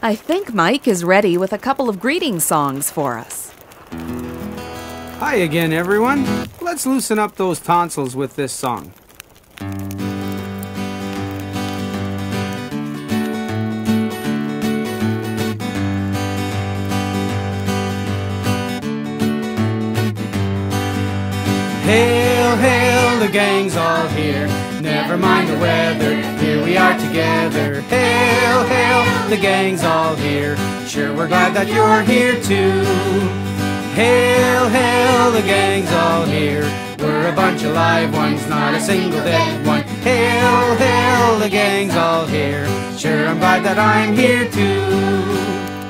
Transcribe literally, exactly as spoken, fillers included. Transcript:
I think Mike is ready with a couple of greeting songs for us. Hi again, everyone. Let's loosen up those tonsils with this song. Hail, hail, the gang's all here. Never mind the weather, here we are together. Hail, hail, the gang's all here. Sure, we're glad that you're here too. Hail, hail, the gang's all here. We're a bunch of live ones, not a single dead one. Hail, hail, the gang's all here. Sure, I'm glad that I'm here too.